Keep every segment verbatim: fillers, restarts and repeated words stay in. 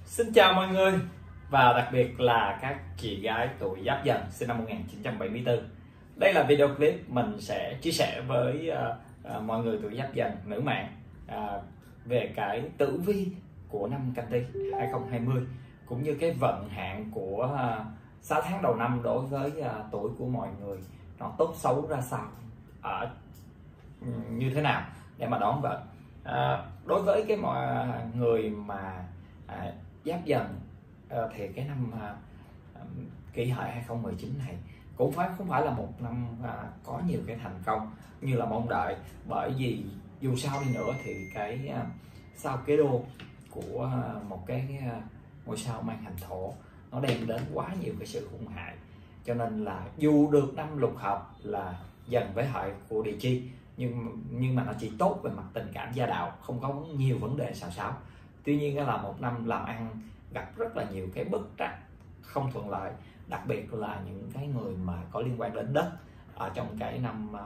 Xin chào mọi người, và đặc biệt là các chị gái tuổi Giáp Dần sinh năm một nghìn chín trăm bảy mươi tư. Đây là video clip mình sẽ chia sẻ với uh, uh, mọi người tuổi Giáp Dần nữ mạng uh, về cái tử vi của năm Canh Tý hai không hai không, cũng như cái vận hạn của uh, sáu tháng đầu năm đối với uh, tuổi của mọi người nó tốt xấu ra sao, ở uh, như thế nào để mà đón vận. Uh, đối với cái mọi người mà uh, Giáp Dần uh, thì cái năm uh, Kỷ Hợi hai không một chín này cũng phải không phải là một năm uh, có nhiều cái thành công như là mong đợi, bởi vì dù sao đi nữa thì cái uh, sao Kế Đô của uh, một cái uh, ngôi sao mang hành thổ nó đem đến quá nhiều cái sự hung hại, cho nên là dù được năm lục hợp là Dần với Hợi của địa chi, nhưng nhưng mà nó chỉ tốt về mặt tình cảm gia đạo, không có nhiều vấn đề xào xáo. Tuy nhiên là một năm làm ăn gặp rất là nhiều cái bất trắc, không thuận lợi, đặc biệt là những cái người mà có liên quan đến đất ở trong cái năm uh,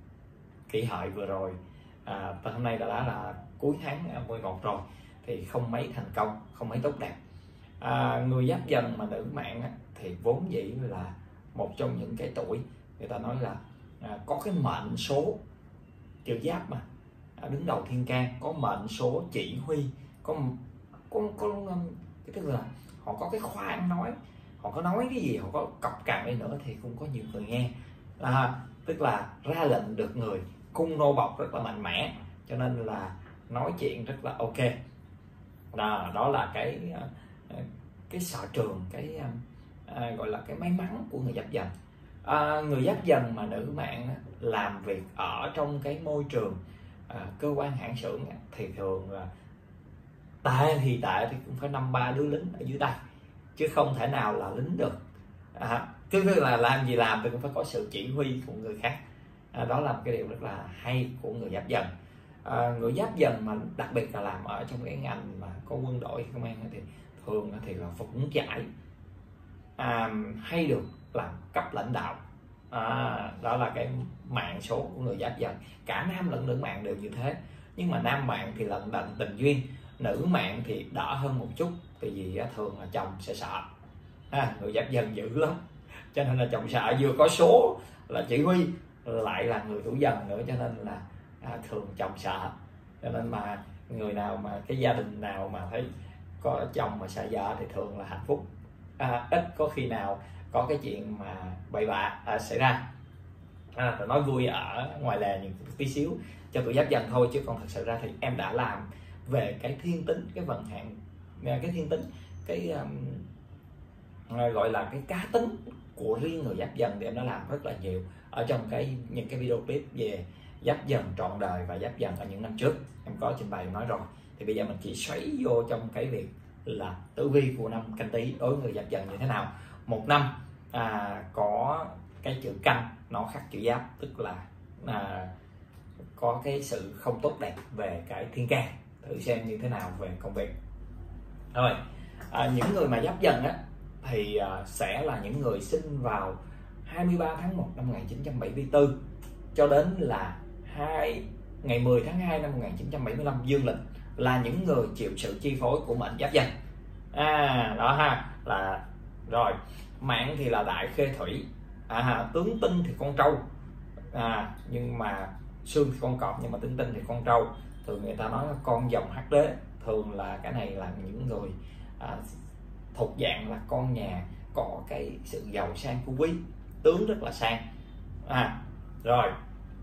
Kỷ Hợi vừa rồi. À, và hôm nay đã, đã là cuối tháng mười một rồi thì không mấy thành công, không mấy tốt đẹp. À, người Giáp Dần mà nữ mạng thì vốn dĩ là một trong những cái tuổi người ta nói là à, có cái mệnh số chữ Giáp mà à, đứng đầu thiên can, có mệnh số chỉ huy, có có có cái tức là họ có cái khoa ăn nói, họ có nói cái gì, họ có cọc cằn đi nữa thì cũng có nhiều người nghe, à, tức là ra lệnh được người, cung nô bộc rất là mạnh mẽ, cho nên là nói chuyện rất là ok. Đó, đó là cái cái sở trường, cái à, gọi là cái may mắn của người Giáp Dần. À, người Giáp Dần mà nữ mạng làm việc ở trong cái môi trường à, cơ quan hãng xưởng thì thường là tệ thì tệ thì cũng phải năm ba đứa lính ở dưới tay, chứ không thể nào là lính được. À, tức là làm gì làm thì cũng phải có sự chỉ huy của người khác. À, đó là một cái điều rất là hay của người Giáp Dần. À, người Giáp Dần mà đặc biệt là làm ở trong cái ngành mà có quân đội công an thì thường thì là vững chãi, à, hay được làm cấp lãnh đạo. À, đó là cái mạng số của người Giáp Dần, cả nam lẫn nữ mạng đều như thế. Nhưng mà nam mạng thì lận đận tình duyên, nữ mạng thì đỡ hơn một chút, tại vì thường là chồng sẽ sợ. À, người Giáp Dần dữ lắm, cho nên là chồng sợ, vừa có số là chỉ huy lại là người tuổi Dần nữa, cho nên là à, thường chồng sợ. Cho nên mà người nào mà cái gia đình nào mà thấy có chồng mà sợ vợ thì thường là hạnh phúc, à, ít có khi nào có cái chuyện mà bậy bạ à, xảy ra. À, nói vui ở ngoài lề những tí xíu cho tuổi Giáp Dần thôi, chứ còn thật sự ra thì em đã làm về cái thiên tính, cái vận hạn, cái thiên tính, cái um, gọi là cái cá tính của riêng người Giáp Dần thì em đã làm rất là nhiều ở trong cái những cái video clip về Giáp Dần trọn đời và Giáp Dần ở những năm trước em có trình bày nói rồi. Thì bây giờ mình chỉ xoáy vô trong cái việc là tử vi của năm Canh Tý đối với người Giáp Dần như thế nào. Một năm à, có cái chữ Canh nó khắc chữ Giáp, tức là à, có cái sự không tốt đẹp về cái thiên can, thử xem như thế nào về công việc. Rồi à, những người mà Giáp Dần á thì à, sẽ là những người sinh vào hai mươi ba tháng một năm một nghìn chín trăm bảy mươi tư cho đến là hai ngày mười tháng hai năm một nghìn chín trăm bảy mươi lăm dương lịch, là những người chịu sự chi phối của mệnh Giáp Dần. À, đó ha, là rồi mạng thì là đại khê thủy, à, tướng tinh thì con trâu, à, nhưng mà xương thì con cọp, nhưng mà tướng tinh thì con trâu. Thường người ta nói là con dòng hắc đế, thường là cái này là những người à, thuộc dạng là con nhà có cái sự giàu sang phú quý, tướng rất là sang. À, rồi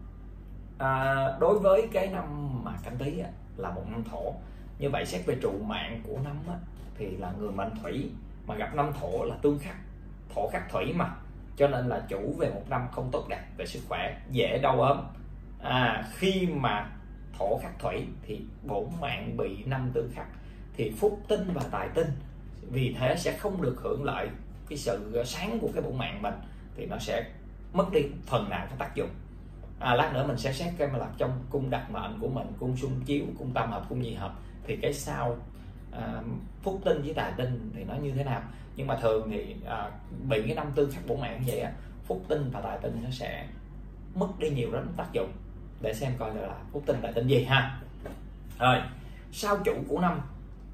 à, đối với cái năm mà Canh Tý á, là một năm thổ, như vậy xét về trụ mạng của năm á, thì là người mệnh thủy, mà gặp năm thổ là tương khắc, thổ khắc thủy mà, cho nên là chủ về một năm không tốt đẹp về sức khỏe, dễ đau ốm. À, khi mà thổ khắc thủy thì bổn mạng bị năm tương khắc thì phúc tinh và tài tinh, vì thế sẽ không được hưởng lợi cái sự sáng của cái bổn mạng mình, thì nó sẽ mất đi phần nào cái tác dụng. À, lát nữa mình sẽ xét cái mà là trong cung đặc mệnh của mình, cung xung chiếu, cung tam hợp, cung nhị hợp, thì cái sao à, phúc tinh với tài tinh thì nó như thế nào. Nhưng mà thường thì à, bị cái năm tương khắc bổn mạng như vậy á, phúc tinh và tài tinh nó sẽ mất đi nhiều lắm tác dụng. Để xem coi là phúc tinh tài tinh gì ha. Rồi sao chủ của năm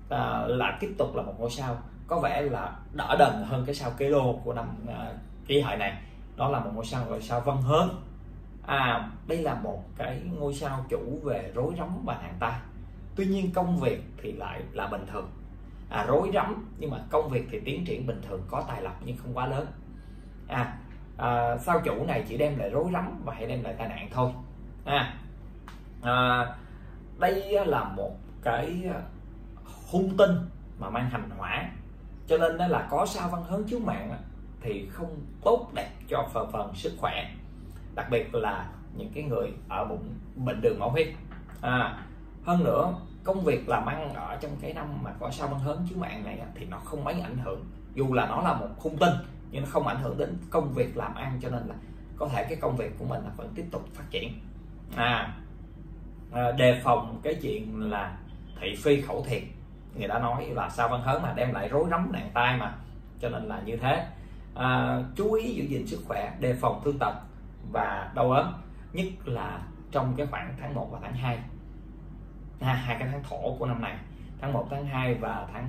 à, là tiếp tục là một ngôi sao có vẻ là đỡ đần hơn cái sao kế đô của năm à, kỷ hợi này. Đó là một ngôi sao gọi sao Văn Hớn. À, đây là một cái ngôi sao chủ về rối rắm và nạn tai. Tuy nhiên công việc thì lại là bình thường, à, rối rắm nhưng mà công việc thì tiến triển bình thường, có tài lộc nhưng không quá lớn. À, à sao chủ này chỉ đem lại rối rắm và hay đem lại tai nạn thôi. À, à đây là một cái hung tinh mà mang hành hỏa, cho nên đó là có sao Văn Hớn chiếu mạng thì không tốt đẹp cho phần phần sức khỏe, đặc biệt là những cái người ở bụng bệnh đường máu huyết. À, hơn nữa công việc làm ăn ở trong cái năm mà có sao Văn Hớn chiếu mạng này thì nó không mấy ảnh hưởng, dù là nó là một hung tinh nhưng nó không ảnh hưởng đến công việc làm ăn, cho nên là có thể cái công việc của mình là vẫn tiếp tục phát triển. À, à đề phòng cái chuyện là thị phi khẩu thiệt, người ta nói là sao Văn Hớn mà đem lại rối rắm nạn tai mà, cho nên là như thế. À, chú ý giữ gìn sức khỏe, đề phòng thương tật và đau ốm, nhất là trong cái khoảng tháng một và tháng hai, à, hai cái tháng thổ của năm này, tháng một, tháng hai và tháng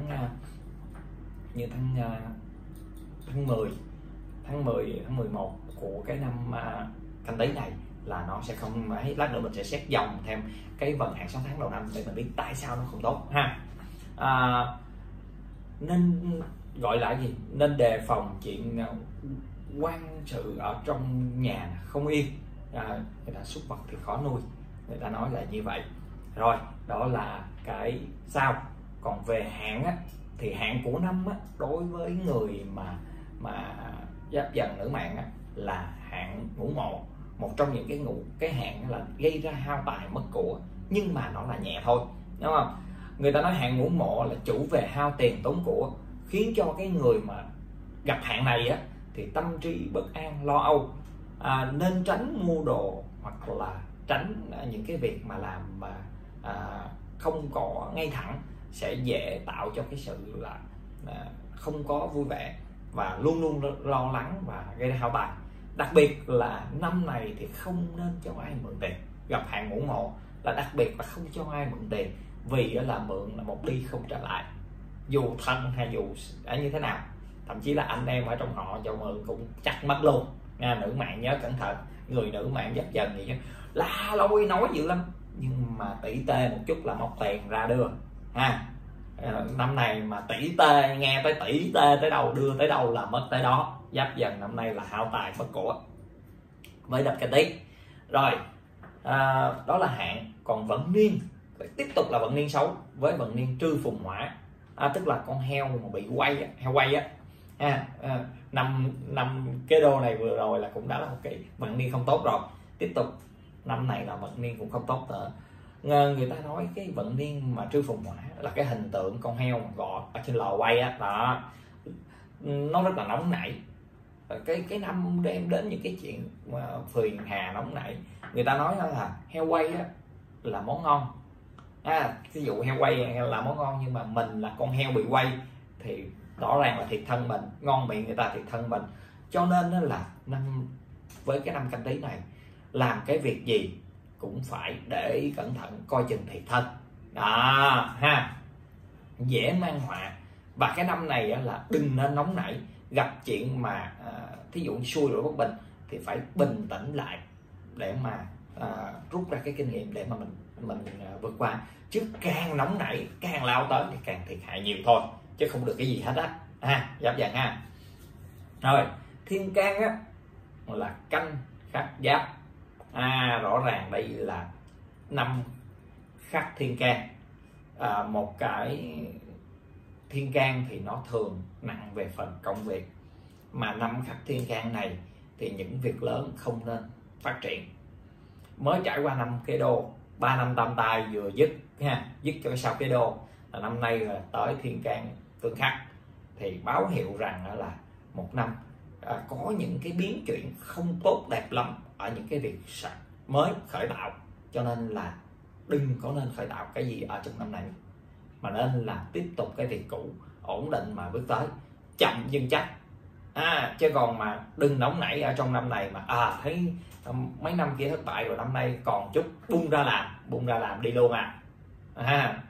như tháng tháng mười, tháng mười, tháng mười một của cái năm Canh Tý này là nó sẽ không mấy. Lát nữa mình sẽ xét dòng thêm cái vận hạn sáu tháng đầu năm để mình biết tại sao nó không tốt ha. À, nên gọi là gì, nên đề phòng chuyện quan sự ở trong nhà không yên, à, người ta súc vật thì khó nuôi, người ta nói là như vậy. Rồi đó là cái sao. Còn về hạn á, thì hạn của năm á, đối với người mà mà Giáp Dần nữ mạng á, là hạn ngũ mộ. Một trong những cái ngũ cái hạn là gây ra hao tài mất của, nhưng mà nó là nhẹ thôi, đúng không? Người ta nói hạn ngũ mộ là chủ về hao tiền tốn của, khiến cho cái người mà gặp hạn này á thì tâm trí bất an lo âu, à, nên tránh mua đồ hoặc là tránh những cái việc mà làm mà à, không có ngay thẳng, sẽ dễ tạo cho cái sự là à, không có vui vẻ và luôn luôn lo lắng và gây ra hao tài. Đặc biệt là năm này thì không nên cho ai mượn tiền. Gặp hạn ngũ mộ là đặc biệt là không cho ai mượn tiền, vì là mượn là một đi không trở lại, dù thân hay dù ở như thế nào, thậm chí là anh em ở trong họ cho mượn cũng chắc mất luôn nha. Nữ mạng nhớ cẩn thận, người nữ mạng Giáp Dần gì chứ la lôi nói dữ lắm, nhưng mà tỷ tê một chút là móc tiền ra đưa ha. Năm này mà tỷ tê, nghe tới tỷ tê tới đâu đưa tới đâu là mất tới đó. Giáp Dần năm nay là hao tài mất của với đập Canh Tý. Rồi à, đó là hạn. Còn vận niên tiếp tục là vận niên xấu với vận niên Trư Phùng Hỏa, à, tức là con heo mà bị quay, heo quay á, à, à, năm năm cái đô này vừa rồi là cũng đã là một cái vận niên không tốt rồi. Tiếp tục năm này là vận niên cũng không tốt nữa. Người ta nói cái vận niên mà Trư Phùng Hỏa là cái hình tượng con heo mà gọt ở trên lò quay á, đó nó rất là nóng nảy. Cái cái năm đem đến những cái chuyện mà phiền hà nóng nảy. Người ta nói là heo quay á là món ngon, à, ví dụ heo quay là món ngon, nhưng mà mình là con heo bị quay thì rõ ràng là thiệt thân mình, ngon miệng người ta thiệt thân mình. Cho nên đó là năm với cái năm Canh Tý này làm cái việc gì cũng phải để ý cẩn thận, coi chừng thiệt thân đó ha, dễ mang họa. Và cái năm này là đừng nên nóng nảy, gặp chuyện mà à, thí dụ xui rủi bất bình thì phải bình tĩnh lại để mà à, rút ra cái kinh nghiệm để mà mình mình à, vượt qua, chứ càng nóng nảy càng lao tới thì càng thiệt hại nhiều thôi, chứ không được cái gì hết á ha. Giáp Dần ha. Rồi thiên can á là Canh khắc Giáp, à, rõ ràng đây là năm khắc thiên can. À, một cái thiên can thì nó thường nặng về phần công việc, mà năm khắc thiên can này thì những việc lớn không nên phát triển. Mới trải qua năm Kế Đô, ba năm tam tai vừa dứt ha, dứt cho cái sao Kế Đô, là năm nay là tới thiên can tương khắc, thì báo hiệu rằng là một năm à, có những cái biến chuyển không tốt đẹp lắm ở những cái việc mới khởi tạo. Cho nên là đừng có nên khởi tạo cái gì ở trong năm này, mà nên là tiếp tục cái việc cũ, ổn định mà bước tới, chậm nhưng chắc. À, chứ còn mà đừng nóng nảy ở trong năm này mà à thấy mấy năm kia thất bại rồi, năm nay còn chút bung ra làm, bung ra làm đi luôn à. À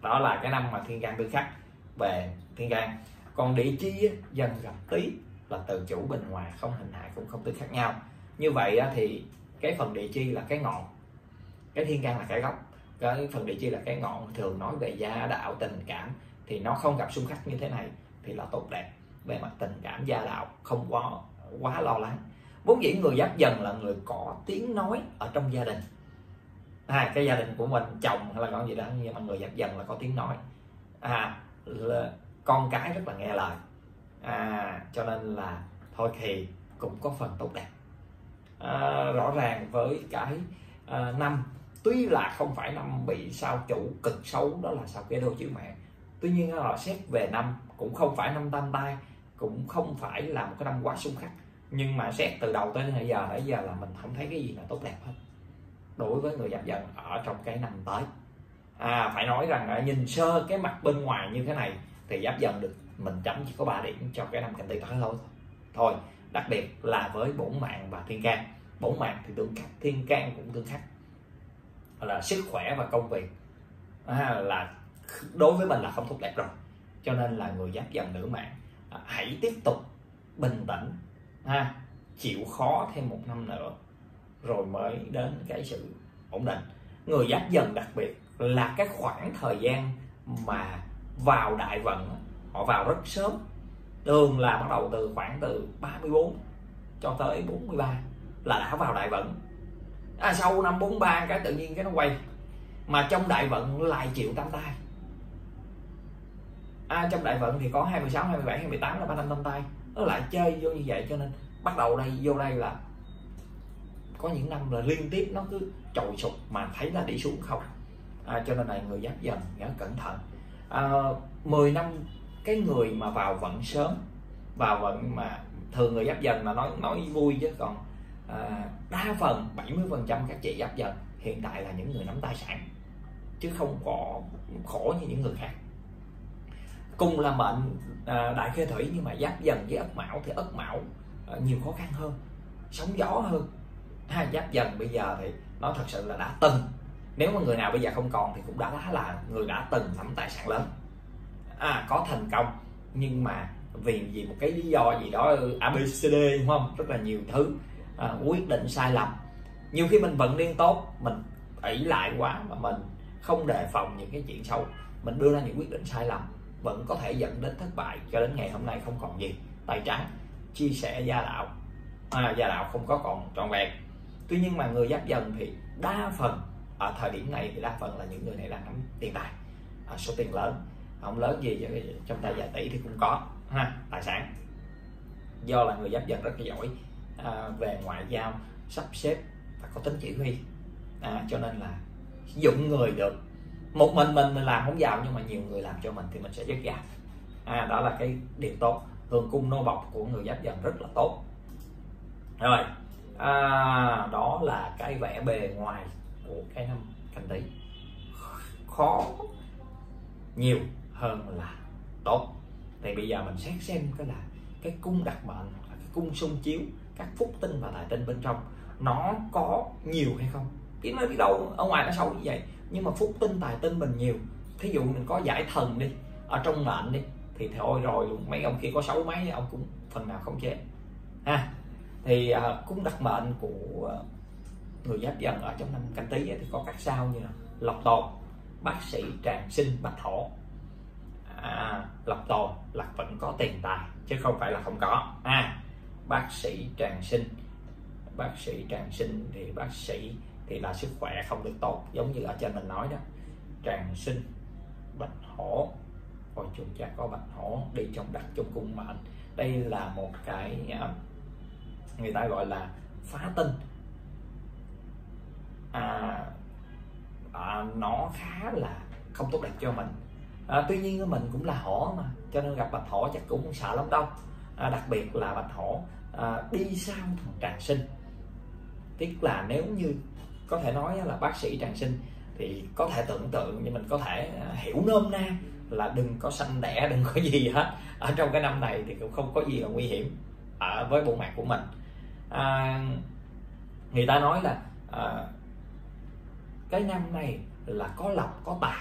đó là cái năm mà thiên can tương khắc về thiên can. Còn địa chi á, dần gặp Tý là từ chủ bình hòa, không hình hại cũng không tương khắc nhau. Như vậy á, thì cái phần địa chi là cái ngọn, cái thiên can là cái gốc, cái phần địa chi là cái ngọn. Thường nói về gia đạo tình cảm thì nó không gặp xung khắc như thế này thì là tốt đẹp. Về mặt tình cảm gia đạo không quá quá lo lắng. Vốn dĩ người Giáp Dần là người có tiếng nói ở trong gia đình, à, cái gia đình của mình, chồng hay là con gì đó, nhưng mà người Giáp Dần là có tiếng nói, à, là con cái rất là nghe lời, à, cho nên là thôi thì cũng có phần tốt đẹp. À, rõ ràng với cái à, năm tuy là không phải năm bị sao chủ cực xấu, đó là sao cái đô chữ mẹ, tuy nhiên là xét về năm cũng không phải năm tam tai, cũng không phải là một cái năm quá xung khắc, nhưng mà xét từ đầu tới bây giờ nãy giờ là mình không thấy cái gì là tốt đẹp hết đối với người Giáp Dần ở trong cái năm tới. À, phải nói rằng nhìn sơ cái mặt bên ngoài như thế này thì Giáp Dần được mình chấm chỉ có ba điểm cho cái năm Canh Tý tới thôi. Thôi, đặc biệt là với bổn mạng và thiên can. Bổn mạng thì tương khắc, thiên can cũng tương khắc, là sức khỏe và công việc, à, là đối với mình là không tốt đẹp rồi. Cho nên là người Giáp Dần nữ mạng à, hãy tiếp tục bình tĩnh, ha, chịu khó thêm một năm nữa rồi mới đến cái sự ổn định. Người Giáp Dần đặc biệt là cái khoảng thời gian mà vào đại vận họ vào rất sớm, thường là bắt đầu từ khoảng từ ba mươi bốn cho tới bốn mươi ba là đã vào đại vận. À, sau năm bốn mươi ba cái tự nhiên cái nó quay, mà trong đại vận lại chịu tam tai. À, trong đại vận thì có hai mươi sáu, hai mươi bảy, hai mươi tám là ba năm tam tai, nó lại chơi vô như vậy, cho nên bắt đầu đây vô đây là có những năm là liên tiếp nó cứ trồi sụt mà thấy là đi xuống không. À, cho nên là người Giáp Dần nhớ cẩn thận. À, mười năm cái người mà vào vận sớm, vào vận mà thường người Giáp Dần là nói nói vui chứ còn à, đa phần bảy mươi phần trăm các chị Giáp Dần hiện tại là những người nắm tài sản chứ không có khổ như những người khác. Cùng là mệnh à, đại khê thủy, nhưng mà Giáp Dần với Ất Mão thì Ất Mão à, nhiều khó khăn hơn, sóng gió hơn. Ha, Giáp Dần bây giờ thì nó thật sự là đã từng, nếu mà người nào bây giờ không còn thì cũng đã là người đã từng nắm tài sản lớn, à, có thành công, nhưng mà vì vì một cái lý do gì đó a bê xê đê, đúng không, rất là nhiều thứ, à, quyết định sai lầm. Nhiều khi mình vận liên tốt, mình ỷ lại quá mà mình không đề phòng những cái chuyện xấu, mình đưa ra những quyết định sai lầm vẫn có thể dẫn đến thất bại. Cho đến ngày hôm nay không còn gì, tay trắng. Chia sẻ gia đạo, à, gia đạo không có còn trọn vẹn. Tuy nhiên mà người Giáp Dần thì đa phần ở thời điểm này thì đa phần là những người này đang nắm tiền tài, à, số tiền lớn, không lớn gì trong tay vài tỷ thì cũng có, ha, tài sản. Do là người Giáp Dần rất là giỏi à, về ngoại giao, sắp xếp và có tính chỉ huy, à, cho nên là dụng người được. Một mình mình mình làm không giàu, nhưng mà nhiều người làm cho mình thì mình sẽ rất giàu. À, đó là cái điều tốt. Thường cung nô bộc của người Giáp Dần rất là tốt. Rồi, à, đó là cái vẻ bề ngoài của cái năm Canh Tý. Khó nhiều hơn là tốt. Thì bây giờ mình xét xem cái là cái cung đặc mệnh, cái cung xung chiếu, các phúc tinh và tài tinh bên trong nó có nhiều hay không. Biết nói biết đâu ở ngoài nó xấu như vậy, nhưng mà phúc tinh tài tinh mình nhiều. Thí dụ mình có giải thần đi ở trong mệnh đi thì thôi rồi luôn, mấy ông kia có xấu mấy ông cũng phần nào không chế, ha. Thì uh, cung đặc mệnh của người Giáp Dần ở trong năm Canh Tý thì có các sao như là Lộc Tồn, Bác Sĩ, Tràng Sinh, Bạch Hổ. À, Lộc Tồn là vẫn có tiền tài chứ không phải là không có. À, Bác Sĩ, Tràng Sinh, Bác Sĩ, Tràng Sinh thì bác sĩ thì là sức khỏe không được tốt, giống như ở trên mình nói đó. Tràng Sinh, Bạch Hổ, coi chung cha có Bạch Hổ đi trong đặc trong cung mệnh. Đây là một cái người ta gọi là phá tinh, à, à, nó khá là không tốt đẹp cho mình. À, tuy nhiên mình cũng là hổ mà, cho nên gặp Bạch Hổ chắc cũng không sợ lắm đâu. À, đặc biệt là Bạch Hổ à, đi sau thằng Tràng Sinh, tức là nếu như có thể nói là bác sĩ Tràng Sinh thì có thể tưởng tượng, nhưng mình có thể hiểu nôm na là đừng có sanh đẻ, đừng có gì hết. Ở trong cái năm này thì cũng không có gì là nguy hiểm ở với bộ mạng của mình. À, người ta nói là à, cái năm này là có lộc có tài,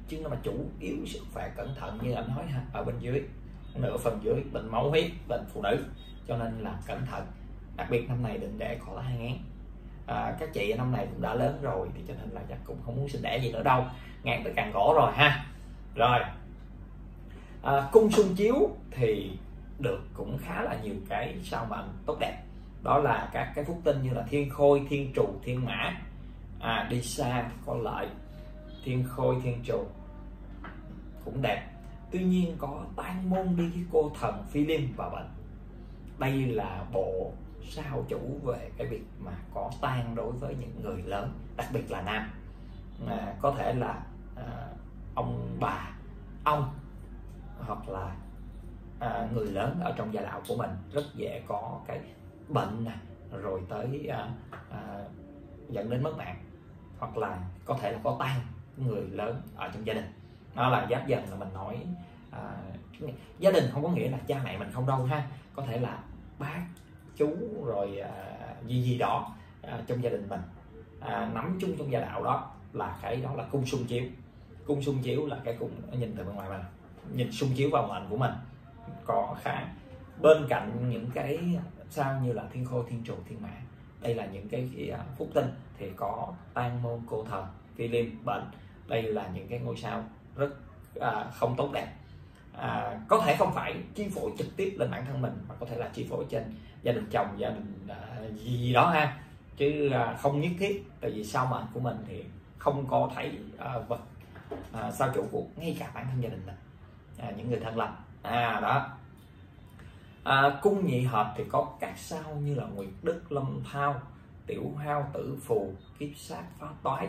chứ mà chủ yếu sức khỏe cẩn thận như anh nói ha, ở bên dưới nửa phần dưới bệnh máu huyết, bệnh phụ nữ, cho nên là cẩn thận. Đặc biệt năm này đừng để có thai ngán. À, các chị năm này cũng đã lớn rồi thì cho nên là chắc cũng không muốn sinh đẻ gì nữa đâu, ngán tới càng cổ rồi ha. Rồi à, cung xung chiếu thì được cũng khá là nhiều cái sao mệnh tốt đẹp, đó là các cái phúc tinh như là thiên khôi, thiên trù, thiên mã. À, đi xa có lợi, thiên khôi, thiên trù cũng đẹp. Tuy nhiên có tan môn đi với cô thần phi liêm và bệnh. Đây là bộ sao chủ về cái việc mà có tan đối với những người lớn, đặc biệt là nam. À, có thể là à, ông bà, ông hoặc là à, người lớn ở trong gia đạo của mình rất dễ có cái bệnh này, rồi tới à, à, dẫn đến mất mạng, hoặc là có thể là có tan người lớn ở trong gia đình. Đó là giáp dần là mình nói à, gia đình không có nghĩa là cha mẹ mình không đâu ha, có thể là bác chú rồi à, gì gì đó à, trong gia đình mình à, nắm chung trong gia đạo, đó là cái đó là cung xung chiếu. Cung xung chiếu là cái cung nhìn từ bên ngoài mình, nhìn xung chiếu vào mệnh của mình có khá, bên cạnh những cái sao như là thiên khôi, thiên trù, thiên mã. Đây là những cái, cái phúc tinh thì có tan môn, cô thần, phi liêm, bệnh. Đây là những cái ngôi sao rất à, không tốt đẹp. À, có thể không phải chi phối trực tiếp lên bản thân mình, mà có thể là chi phối trên gia đình chồng, gia đình à, gì, gì đó ha, chứ à, không nhất thiết. Tại vì sao mệnh của mình thì không có thấy à, vật à, sao chủ của ngay cả bản thân gia đình mình, à, những người thân lành. À đó. À, cung nhị hợp thì có các sao như là nguyệt đức, lâm thao, tiểu hao, tử phù, kiếp sát, phá toái.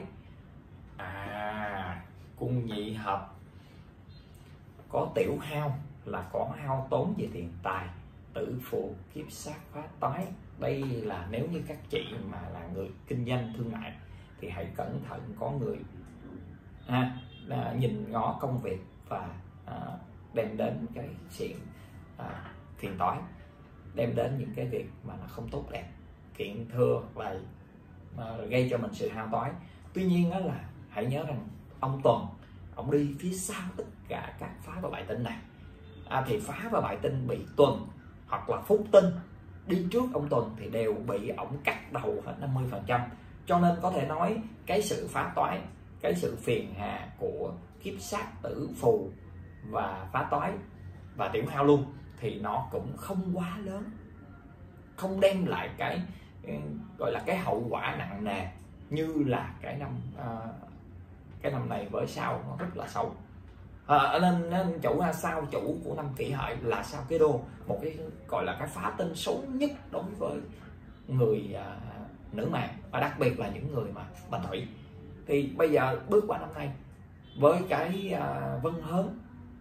À, cung nhị hợp có tiểu hao là có hao tốn về tiền tài, tử phù, kiếp sát, phá toái. Đây là nếu như các chị mà là người kinh doanh thương mại thì hãy cẩn thận, có người à, à, nhìn ngó công việc và à, đem đến cái chuyện à, phiền toái, đem đến những cái việc mà nó không tốt đẹp, kiện thưa và à, gây cho mình sự hao toái. Tuy nhiên đó là hãy nhớ rằng ông Tuần ông đi phía sau tất cả các phá và bại tinh này, à, thì phá và bại tinh bị Tuần hoặc là phúc tinh đi trước ông Tuần thì đều bị ổng cắt đầu hết năm mươi phần trăm. Cho nên có thể nói cái sự phá toái, cái sự phiền hà của kiếp sát, tử phù và phá toái và tiểu hao luôn thì nó cũng không quá lớn, không đem lại cái gọi là cái hậu quả nặng nề như là cái năm à, cái năm này với sao nó rất là xấu. À, nên, nên chủ sao chủ của năm Kỷ Hợi là sao Kế Đô, một cái gọi là cái phá tinh xấu nhất đối với người à, nữ mạng, và đặc biệt là những người mà bệnh thủy. Thì bây giờ bước qua năm nay với cái à, vân hớn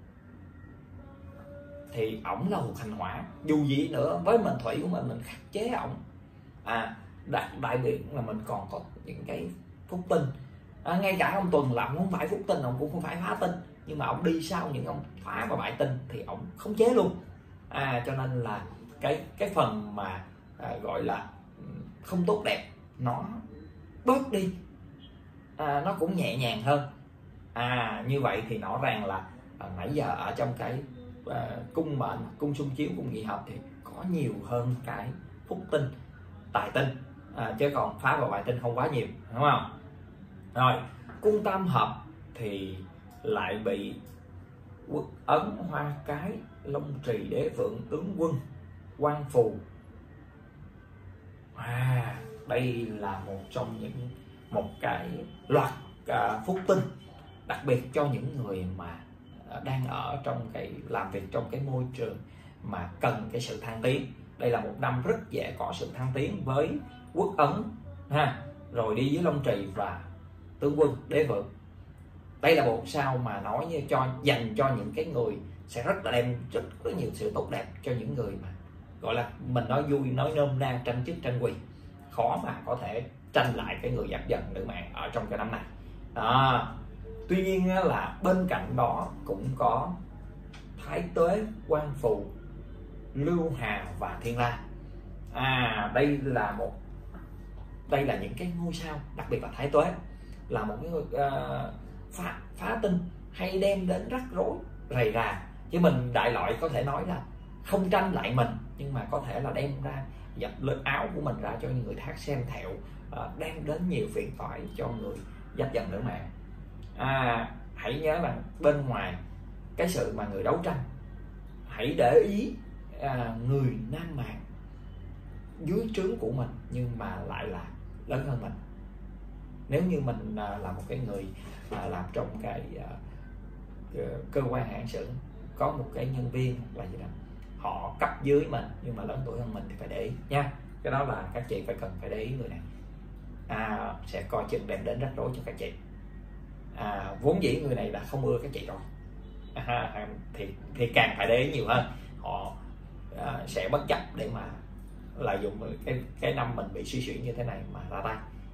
thì ổng là một hành hỏa, dù gì nữa với mệnh thủy của mình mình khắc chế ổng. À, đặc đại biệt là mình còn có những cái phúc tinh. À, ngay cả ông Tuần là ông không phải phúc tinh, ông cũng không phải phá tinh, nhưng mà ông đi sau những ông phá và bại tinh thì ông khống chế luôn. À, cho nên là cái cái phần mà à, gọi là không tốt đẹp nó bớt đi, à, nó cũng nhẹ nhàng hơn. À, như vậy thì rõ ràng là à, nãy giờ ở trong cái à, cung mệnh, cung xung chiếu, cung nhị hợp thì có nhiều hơn cái phúc tinh, tài tinh, à, chứ còn phá và bại tinh không quá nhiều, đúng không? Rồi cung tam hợp thì lại bị quốc ấn, hoa cái, long trì, đế vượng, tướng quân, quan phù. À, đây là một trong những một cái loạt à, phúc tinh đặc biệt cho những người mà à, đang ở trong cái làm việc trong cái môi trường mà cần cái sự thăng tiến. Đây là một năm rất dễ có sự thăng tiến với quốc ấn ha, rồi đi với long trì và tướng quân, đế vượng. Đây là một sao mà nói như cho dành cho những cái người sẽ rất là đem rất, rất nhiều sự tốt đẹp cho những người mà gọi là mình nói vui, nói nôm na tranh chức tranh quyền, khó mà có thể tranh lại cái người giáp dần nữ mạng ở trong cái năm này. Đó. Tuy nhiên là bên cạnh đó cũng có thái tuế, quan phù, lưu hà và thiên la. À, đây là một đây là những cái ngôi sao, đặc biệt là thái tuế là một cái uh, phá phá tinh hay đem đến rắc rối rầy rà. Chứ mình đại loại có thể nói là không tranh lại mình, nhưng mà có thể là đem ra dập lên áo của mình ra cho những người khác xem thẹo, đem đến nhiều phiền toái cho người giáp Dần nữ mạng. À, hãy nhớ rằng bên ngoài cái sự mà người đấu tranh, hãy để ý à, người nam mạng dưới trướng của mình nhưng mà lại là lớn hơn mình. Nếu như mình à, là một cái người à, làm trong cái à, cơ quan hạn xưởng, có một cái nhân viên là gì đó, họ cấp dưới mình nhưng mà lớn tuổi hơn mình thì phải để ý nha. Cái đó là các chị phải cần phải để ý người này, à, sẽ coi chừng đem đến rắc rối cho các chị. À, vốn dĩ người này là không ưa các chị rồi, à, thì thì càng phải để ý nhiều hơn. Họ à, sẽ bất chấp để mà lợi dụng cái cái năm mình bị suy chuyển như thế này mà ra tay.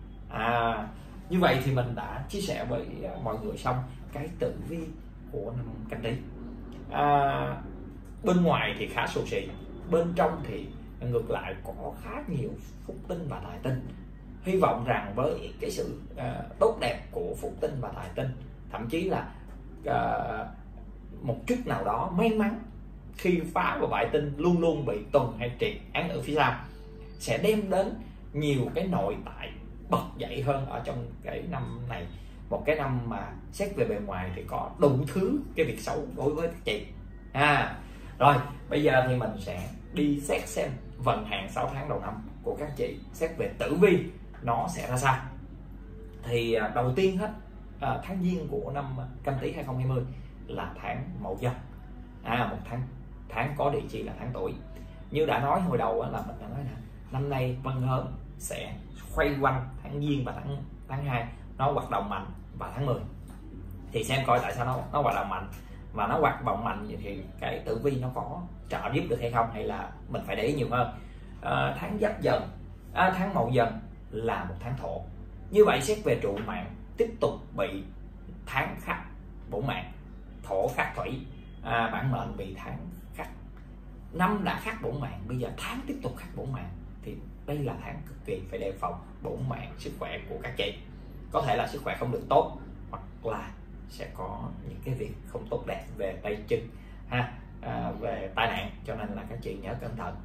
À, như vậy thì mình đã chia sẻ với mọi người xong cái tử vi của năm Canh Tý. À, bên ngoài thì khá xù xì, bên trong thì ngược lại có khá nhiều phúc tinh và tài tinh. Hy vọng rằng với cái sự uh, tốt đẹp của phúc tinh và tài tinh, thậm chí là uh, một chút nào đó may mắn khi phá vào bại tinh luôn luôn bị tuần hay triệt án ở phía sau, sẽ đem đến nhiều cái nội tại bật dậy hơn ở trong cái năm này. Một cái năm mà xét về bề ngoài thì có đủ thứ cái việc xấu đối với các chị. À, rồi bây giờ thì mình sẽ đi xét xem vận hạn sáu tháng đầu năm của các chị, xét về tử vi nó sẽ ra sao. Thì đầu tiên hết, à, tháng Giêng của năm Canh Tý hai không hai không là tháng Mậu Dần, à, một tháng tháng có địa chỉ là tháng tuổi. Như đã nói hồi đầu là mình đã nói là năm nay Văn Hớn sẽ xoay quanh tháng Giêng và tháng tháng hai, nó hoạt động mạnh vào tháng mười. Thì xem coi tại sao nó nó hoạt động mạnh, mà nó hoạt động mạnh thì cái tử vi nó có trợ giúp được hay không, hay là mình phải để ý nhiều hơn. À, tháng Giáp Dần, à, tháng Mậu Dần là một tháng Thổ. Như vậy xét về trụ mạng tiếp tục bị tháng khắc bổn mạng, Thổ khắc Thủy, à, bản mệnh bị tháng khắc. Năm đã khắc bổn mạng, bây giờ tháng tiếp tục khắc bổn mạng, thì đây là tháng cực kỳ phải đề phòng bổn mạng sức khỏe của các chị. Có thể là sức khỏe không được tốt, hoặc là sẽ có những cái việc không tốt đẹp về tay chân ha, à, về tai nạn, cho nên là các chị nhớ cẩn thận.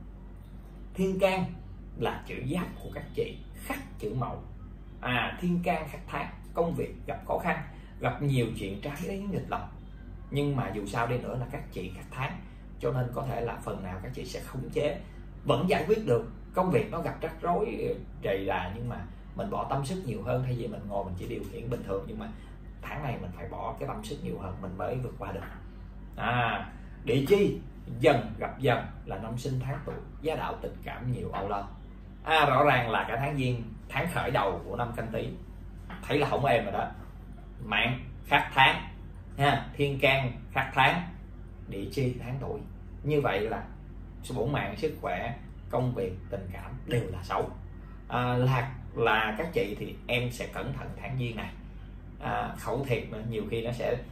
Thiên can là chữ Giáp của các chị, khắc chữ Mậu. À, thiên can khắc tháng, công việc gặp khó khăn, gặp nhiều chuyện trái ý nghịch lòng. Nhưng mà dù sao đi nữa là các chị khắc tháng, cho nên có thể là phần nào các chị sẽ khống chế, vẫn giải quyết được. Công việc nó gặp rắc rối rầy rà, nhưng mà mình bỏ tâm sức nhiều hơn, thay vì mình ngồi mình chỉ điều khiển bình thường, nhưng mà tháng này mình phải bỏ cái tâm sức nhiều hơn mình mới vượt qua được. À, địa chi Dần gặp Dần là năm sinh tháng tuổi, gia đạo tình cảm nhiều âu lo. À, rõ ràng là cả tháng Giêng, tháng khởi đầu của năm Canh Tý thấy là không êm rồi đó. Mạng khắc tháng ha, thiên can khắc tháng, địa chi tháng tuổi. Như vậy là bổn mạng, sức khỏe, công việc, tình cảm đều là xấu. À, là là các chị thì em sẽ cẩn thận tháng Giêng này. À, khẩu thiệt mà nhiều khi nó sẽ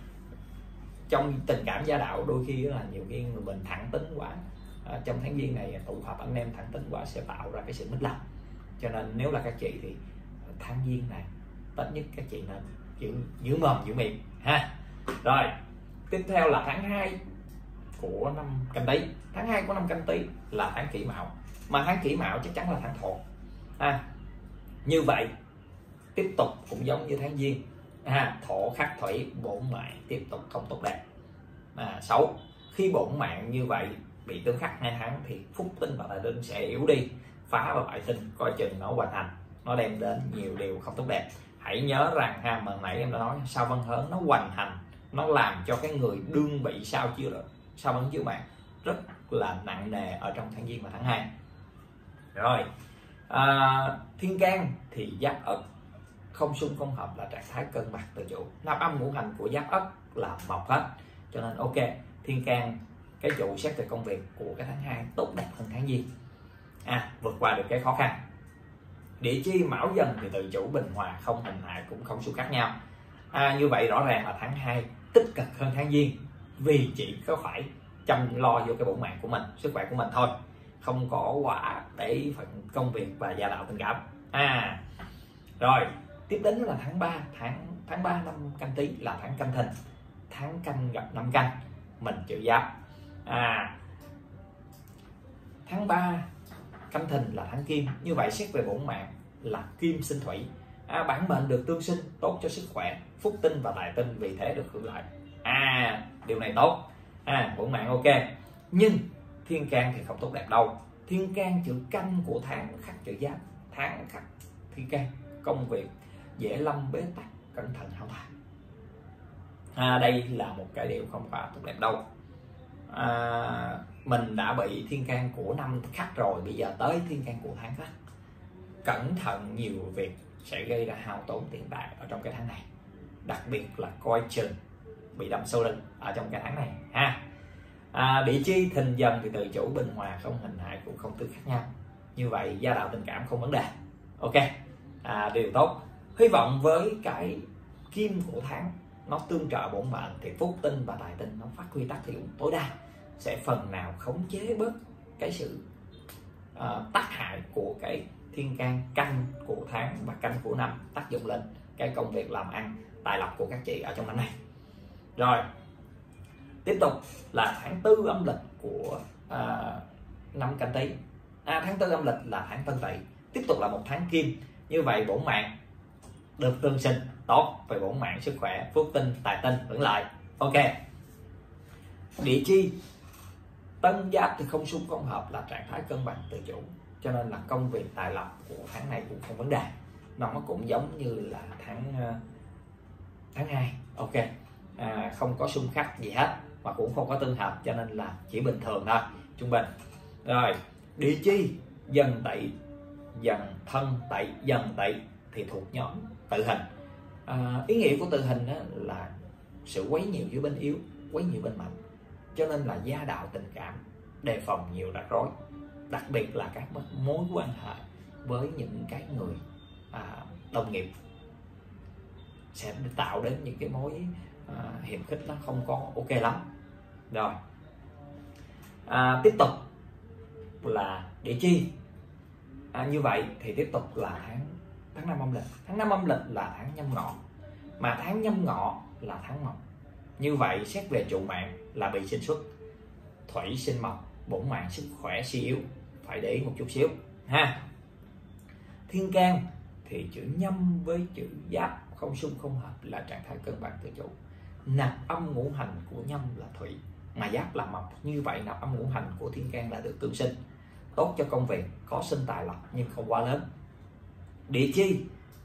trong tình cảm gia đạo, đôi khi là nhiều khi người mình thẳng tính quá. À, trong tháng Giêng này tụ họp anh em thẳng tính quá sẽ tạo ra cái sự mít lòng. Cho nên nếu là các chị thì tháng Giêng này tốt nhất các chị nên giữ giữ mồm giữ miệng ha. Rồi tiếp theo là tháng hai của năm Canh Tý. Tháng hai của năm Canh Tý là tháng Kỷ Mão, mà tháng Kỷ Mão chắc chắn là tháng Thổ. À, như vậy tiếp tục cũng giống như tháng Giêng, à, Thổ khắc Thủy, bổn mạng tiếp tục không tốt đẹp, à, xấu. Khi bổn mạng như vậy bị tương khắc hai tháng thì phúc tinh và tài tinh sẽ yếu đi, phá vào bại tinh, coi chừng nó hoành hành, nó đem đến nhiều điều không tốt đẹp. Hãy nhớ rằng ha, mà nãy em đã nói sao Văn Hớn nó hoành hành, nó làm cho cái người đương bị sao chưa được sao Văn chiếu mạng rất là nặng nề ở trong tháng Giêng và tháng hai. Rồi, à, thiên can thì Giáp Ất, không xung không hợp là trạng thái cân bằng tự chủ. Nạp âm ngũ hành của Giáp Ất là mộc hết, cho nên ok, thiên can cái trụ xét về công việc của cái tháng hai tốt đẹp hơn tháng Giêng, à, vượt qua được cái khó khăn. Địa chi Mão Dần thì tự chủ bình hòa, không hình hại cũng không xung khắc nhau. À, như vậy rõ ràng là tháng hai tích cực hơn tháng Giêng, vì chỉ có phải chăm lo vô cái bổn mạng của mình, sức khỏe của mình thôi, không có quả để phần công việc và gia đạo tình cảm. À, rồi tiếp đến là tháng ba, tháng tháng ba năm Canh Tý là tháng Canh Thìn, tháng Canh gặp năm Canh, mình chữ Giáp. À, tháng ba Canh Thìn là tháng Kim, như vậy xét về bổn mạng là Kim sinh Thủy. À, bản mệnh được tương sinh, tốt cho sức khỏe, phúc tinh và tài tinh vì thế được hưởng lợi. À, điều này tốt. À, bổn mạng ok. Nhưng thiên can thì không tốt đẹp đâu. Thiên can chữ Canh của tháng khắc chữ Giáp, tháng khắc thiên can, công việc dễ lâm bế tắc, cẩn thận hao tài. À, đây là một cái điều không phải tốt đẹp đâu. À, mình đã bị thiên can của năm khắc rồi, bây giờ tới thiên can của tháng khắc, cẩn thận nhiều việc sẽ gây ra hao tốn tiền bạc ở trong cái tháng này, đặc biệt là coi chừng bị đâm sau lưng ở trong cái tháng này ha. À, địa chi Thìn Dần thì tự chủ, bình hòa, không hình hại cũng không tương khác nhau, như vậy gia đạo tình cảm không vấn đề. Ok, à, điều tốt. Hy vọng với cái kim của tháng nó tương trợ bổn mệnh thì phúc tinh và tài tinh nó phát huy tác dụng tối đa, sẽ phần nào khống chế bớt cái sự uh, tác hại của cái thiên can Canh của tháng và Canh của năm tác dụng lên cái công việc làm ăn tài lộc của các chị ở trong năm này. Rồi tiếp tục là tháng tư âm lịch của uh, năm Canh Tý. À, tháng tư âm lịch là tháng Tân Tỵ, tiếp tục là một tháng kim, như vậy bổn mạng được tương sinh, tốt về bổn mạng, sức khỏe, phúc tinh, tài tinh, hưởng lợi. Ok. Địa chi Tân Giáp thì không xung không hợp, là trạng thái cân bằng tự chủ, cho nên là công việc tài lộc của tháng này cũng không vấn đề, nó cũng giống như là tháng tháng hai. Ok, à, không có xung khắc gì hết mà cũng không có tương hợp, cho nên là chỉ bình thường thôi, trung bình. Rồi địa chi Dần Tỵ, Dần Thân Tỵ, Dần Tỵ thì thuộc nhóm tự hình. À, ý nghĩa của tự hình đó là sự quấy nhiễu giữa bên yếu, quấy nhiễu bên mạnh, cho nên là gia đạo tình cảm đề phòng nhiều rắc rối, đặc biệt là các mối quan hệ với những cái người à, đồng nghiệp sẽ tạo đến những cái mối à, hiềm khích nó không có ok lắm. Rồi à, tiếp tục là địa chi. À, như vậy thì tiếp tục là tháng tháng năm âm lịch. Tháng năm âm lịch là tháng Nhâm Ngọ, mà tháng Nhâm Ngọ là tháng Mộc, như vậy xét về trụ mạng là bị sinh xuất, thủy sinh mộc, bổn mạng sức khỏe suy yếu, phải để ý một chút xíu ha. Thiên can thì chữ Nhâm với chữ Giáp không xung không hợp, là trạng thái cân bằng tự chủ. Nạp âm ngũ hành của Nhâm là thủy, mà Giáp là mộc, như vậy nạp âm ngũ hành của thiên can là được tương sinh, tốt cho công việc, có sinh tài lộc nhưng không quá lớn. Địa chi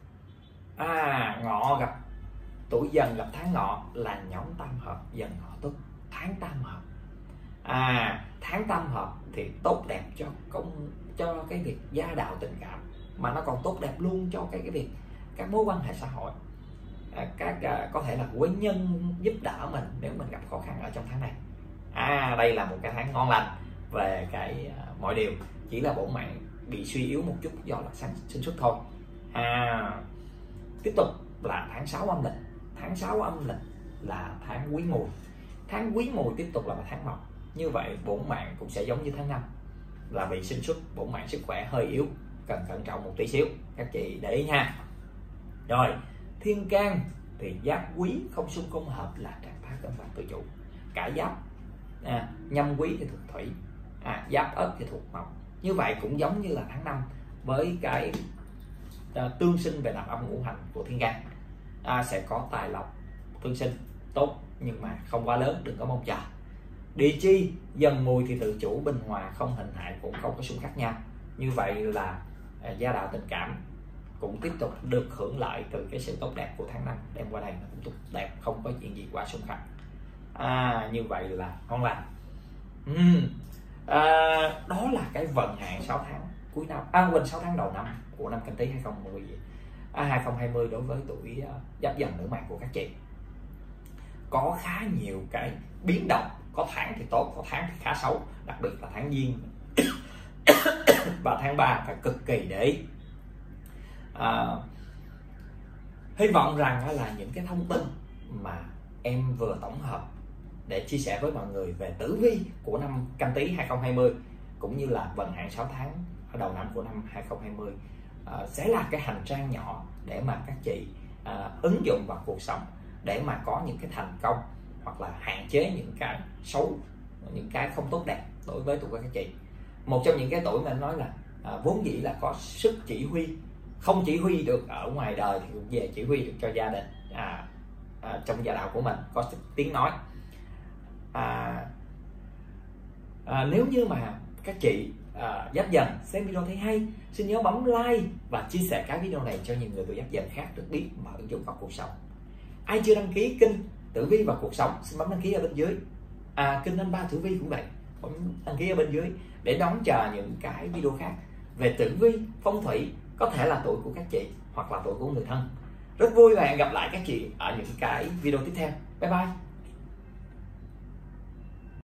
à, Ngọ gặp tuổi Dần gặp tháng Ngọ là nhóm tam hợp, Dần Ngọ Tuất, tháng tam hợp. À, tháng tam hợp thì tốt đẹp cho công cho cái việc gia đạo tình cảm, mà nó còn tốt đẹp luôn cho cái cái việc các mối quan hệ xã hội. À, các à, có thể là quý nhân giúp đỡ mình nếu mình gặp khó khăn ở trong tháng này. À, đây là một cái tháng ngon lành về cái à, mọi điều, chỉ là bổn mạng bị suy yếu một chút do là sáng sinh xuất thôi. À, tiếp tục là tháng sáu âm lịch. Tháng sáu âm lịch là tháng Quý Mùi. Tháng Quý Mùi tiếp tục là một tháng Mộc, như vậy bổn mạng cũng sẽ giống như tháng năm, là bị sinh xuất, bổn mạng sức khỏe hơi yếu, cần cẩn trọng một tí xíu, các chị để ý nha. Rồi thiên can thì Giáp Quý không xung không hợp, là trạng thái cân bằng tự chủ, cả Giáp à, Nhâm Quý thì thuộc thủy, à, Giáp Ất thì thuộc mộc, như vậy cũng giống như là tháng năm với cái à, tương sinh về nạp âm ngũ hành của thiên can. À, sẽ có tài lộc tương sinh tốt, nhưng mà không quá lớn, đừng có mong chờ. Địa chi Dần Mùi thì tự chủ, bình hòa, không hình hại cũng không có xung khắc nhau, như vậy là à, gia đạo tình cảm cũng tiếp tục được hưởng lợi từ cái sự tốt đẹp của tháng năm đem qua đây, nó cũng tốt đẹp, không có chuyện gì quá xung khắc. À, như vậy là ngon lành. uhm. à, đó là cái vận hạn sáu tháng cuối năm, à quên sáu tháng đầu năm của năm Canh Tý hai không hai không à, hai không hai không đối với tuổi uh, Giáp Dần nữ mạng của các chị. Có khá nhiều cái biến động, có tháng thì tốt, có tháng thì khá xấu, đặc biệt là tháng Giêng và tháng ba phải cực kỳ để ý. À, hy vọng rằng là những cái thông tin mà em vừa tổng hợp để chia sẻ với mọi người về tử vi của năm Canh Tý hai không hai không, cũng như là vận hạn sáu tháng ở đầu năm của năm hai không hai không, à, sẽ là cái hành trang nhỏ để mà các chị à, ứng dụng vào cuộc sống để mà có những cái thành công, hoặc là hạn chế những cái xấu, những cái không tốt đẹp đối với tuổi của các chị. Một trong những cái tuổi mà anh nói là à, vốn dĩ là có sức chỉ huy, không chỉ huy được ở ngoài đời thì cũng về chỉ huy được cho gia đình, à, à, trong gia đạo của mình có sức tiếng nói. à, à, nếu như mà các chị à, Giáp Dần xem video thấy hay, xin nhớ bấm like và chia sẻ cái video này cho nhiều người tuổi Giáp Dần khác được biết mà ứng dụng vào cuộc sống. Ai chưa đăng ký kênh Tử Vi và Cuộc Sống xin bấm đăng ký ở bên dưới. À, kênh Anh Ba Tử Vi cũng vậy, bấm đăng ký ở bên dưới để đón chờ những cái video khác về tử vi, phong thủy, có thể là tuổi của các chị hoặc là tuổi của người thân. Rất vui và hẹn gặp lại các chị ở những cái video tiếp theo. Bye bye.